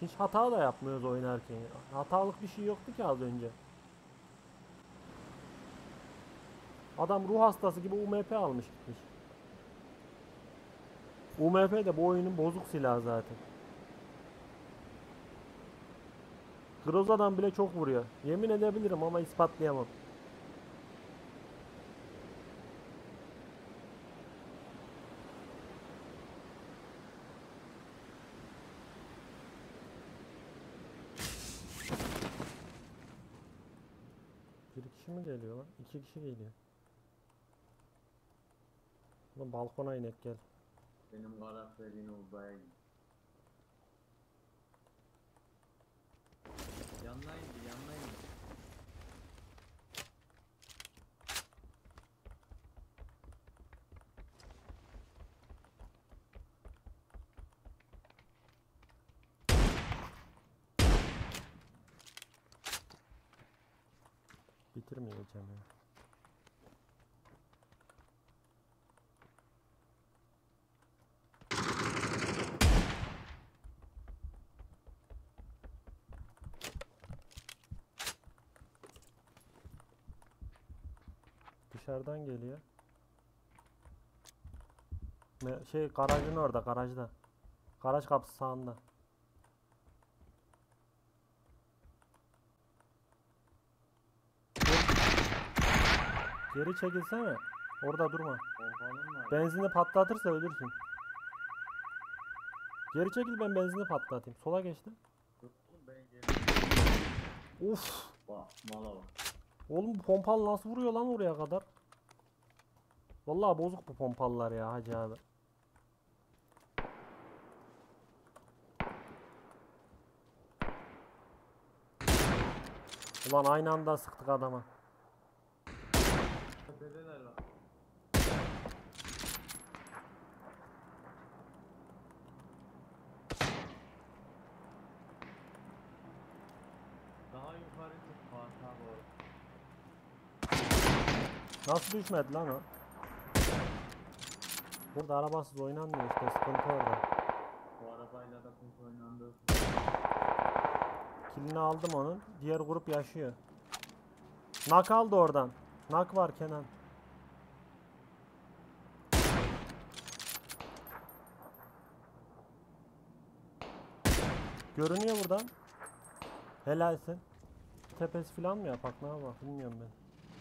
Hiç hata da yapmıyoruz oynarken. Hatalık bir şey yoktu ki az önce. Adam ruh hastası gibi UMP almış gitmiş. UMP de bu oyunun bozuk silahı zaten. Groza'dan bile çok vuruyor. Yemin edebilirim ama ispatlayamam. Bir kişi mi geliyor lan? İki kişi geliyor. Lan balkona inek gel. Benim karakterini uzaya git. Yanına indi, yanına indi. Bitirmeyeceğim ya. Dışarıdan geliyor. Şey garajın orada, garajda. Garaj kapısı sağında. Geri çekilsene. Orada durma. Pompalın var. Benzini patlatırsa ölürsün. Geri çekil, ben benzini patlatayım. Sola geçti. Tuttum ben geliyorum. Uf. Bak, mala bak. Oğlum bu pompalı nasıl vuruyor lan oraya kadar? Vallahi bozuk bu pompalılar ya hacı abi. Ulan aynı anda sıktık adama. Tepedeler bak. Daha yukarı çık Fatih doğru. Nasıl düşmedi lan o? Burada arabasız oynanmıyor işte, sıkıntı orada. Bu arabayla da kuş oynandı. Kilini aldım onun. Diğer grup yaşıyor. Nak aldı oradan. Nak var Kenan. Görünüyor buradan. Helalsin. Tepesi falan mı yapak, ne yapalım bilmiyorum ben.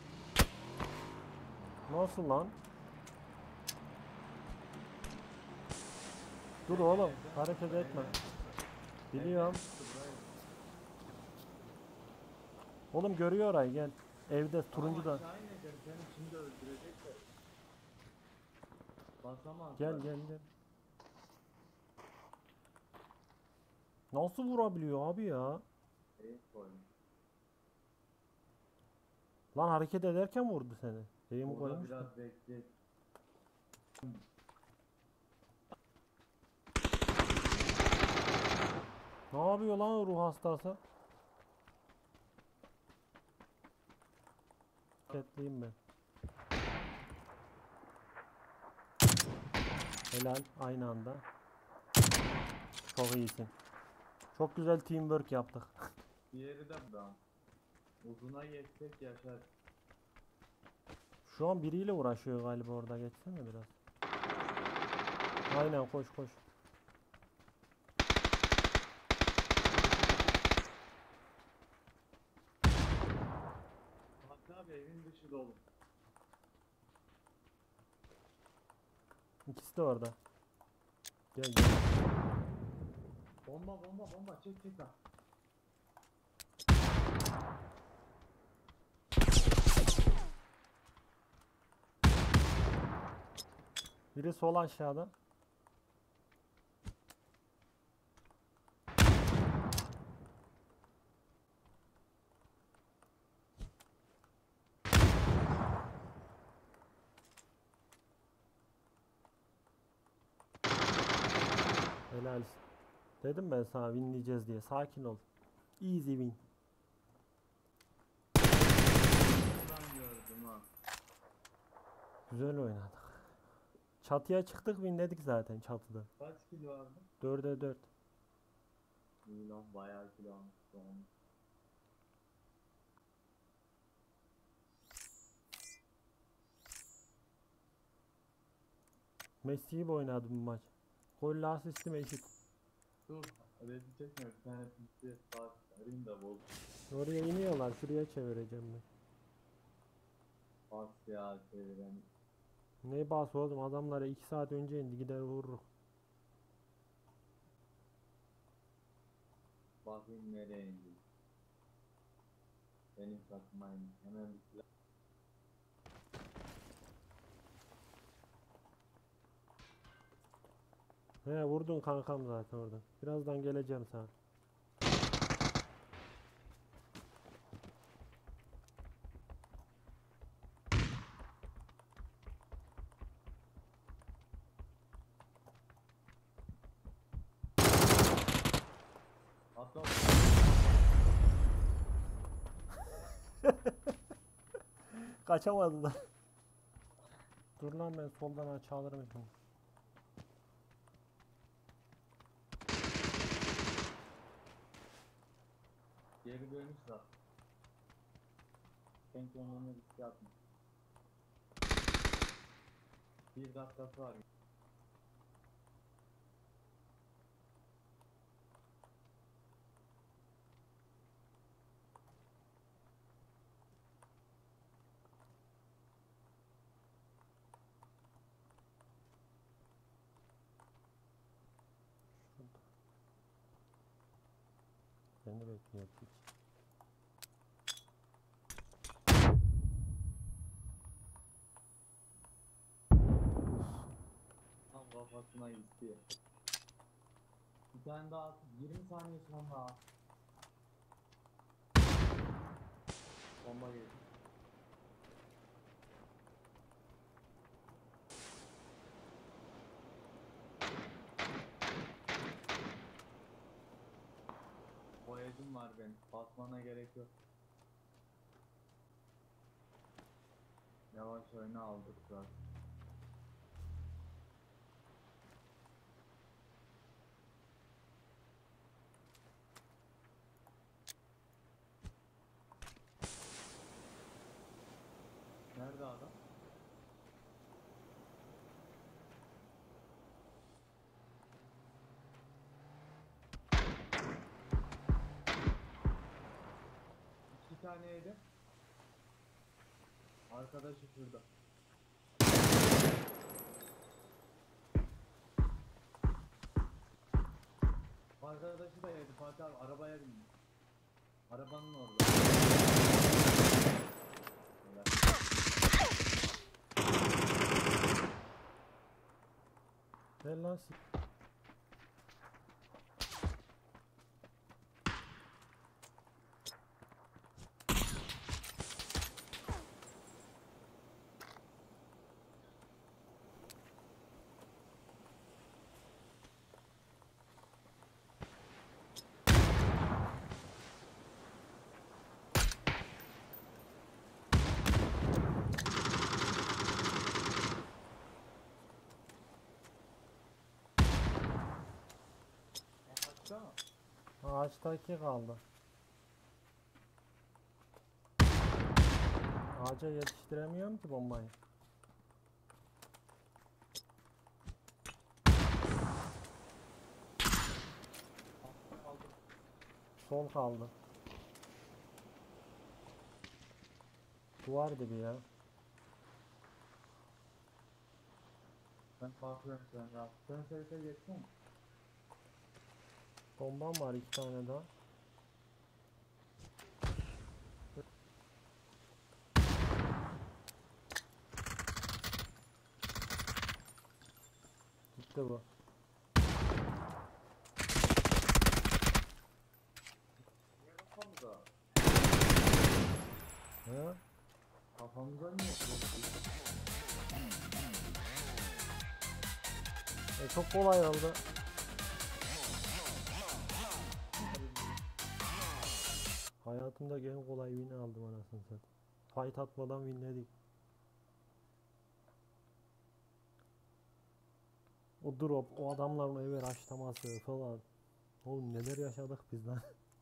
Nasıl lan? Dur oğlum, hareket etme. Biliyorum. Oğlum görüyor orayı, gel. Evde turuncu da. Aşağı ineceğim, seni şimdi öldürecekler. Basamaz. Gel gel gel. Nasıl vurabiliyor abi ya? Koymuş. Lan hareket ederken vurdu seni. Eğimi Burada koymuş da. biraz bekle. Ne yapıyor lan o ruh hastası? Ketliyim ben. Helal, aynı anda. Çok iyisin. Çok güzel teamwork yaptık. Diğeri de burada. Uzuna geçsek yaşar. Şu an biriyle uğraşıyor galiba orada, geçsene biraz. Aynen, koş koş. Fatih abi evin dışı dolu. İkisi de orada. Gel gel. Bomba bomba bomba çek çek ha. Biri sol aşağıda. Helal. Dedim ben sana winleyeceğiz diye. Sakin ol. Easy win. Buradan gördüm ha. Güzel oynadık. Çatıya çıktık, winledik zaten çatıda. Kaç kill vardı? 4'e 4. İyi lan bayağı kilo almış onu. Messi gibi oynadı bu maç. Golle asistim eşit. Dur. Red'i çekme bir tane PC saat arayayım da bol. Oraya iniyorlar. Şuraya çevireceğim ben. Bas ya çeviren. Ne bas oğlum, adamlara 2 saat önce indi, gider vururuz. Bakayım nereye indi. Benim takıma indi. Hemen bir silah. He, vurdun kankam zaten oradan. Birazdan geleceğim sana. Atla. Kaçamadı da. Dur lan, ben soldan aç alırım şimdi. Geri dönüş var. Ben kendime riske atmış. Bir dakikası var. Beni bekliyor piç. Tam kafasına gitti. Bir tane daha at. 20 saniye sonra. Bomba geldi. Boyacım var benim. Basmana gerek yok. Yavaş oyna aldık zaten. Nerede adam? İki tane yedi. Arkadaşı şurada. Arkadaşı da yedi. Fatih abi arabaya bindi. Arabanın orada. Helal. Gel lan Kaçta mı? ağaçtaki kaldı. Ağaca yetiştiremiyorum ki bombayı. Aldım. Sol kaldı. Duvar dibi ya. Ben bakıyorum sen rahat. Sen seyfe geçsene. Bombam var 2 tane daha. Gitti bu. Niye kafamıza? He? Kafamıza niye yapıyorsun? Çok kolay oldu. Hayatımda en kolay win aldım anasını satayım. Fight atmadan winledik. O drop, o adamların eve rushlaması falan. Oğlum neler yaşadık biz lan.